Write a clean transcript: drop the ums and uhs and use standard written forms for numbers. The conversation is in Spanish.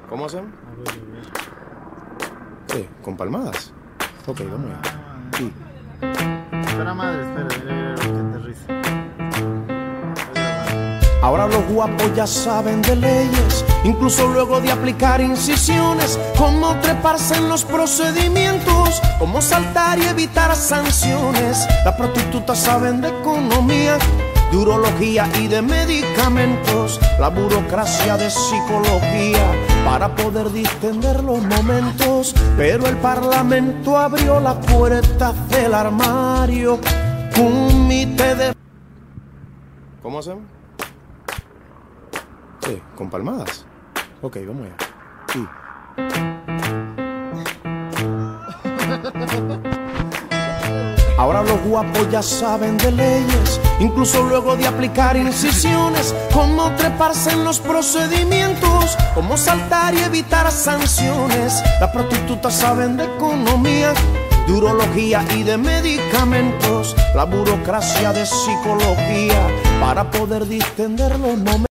¿Cómo hacemos? A ver, a ver. Sí, con palmadas. Ok, vamos allá. Sí. Espera, madre, espera, que aterrice. Ahora los guapos ya saben de leyes, incluso luego de aplicar incisiones, cómo treparse en los procedimientos, cómo saltar y evitar sanciones. Las prostitutas saben de economía, de urología y de medicamentos, la burocracia de psicología para poder distender los momentos. Pero el parlamento abrió las puertas del armario, un comité de... ¿Cómo hacemos? Sí, con palmadas. Ok, vamos allá. Sí. Ahora los guapos ya saben de leyes, incluso luego de aplicar incisiones, cómo treparse en los procedimientos, cómo saltar y evitar sanciones. Las prostitutas saben de economía, de urología y de medicamentos, la burocracia de psicología para poder distender los momentos.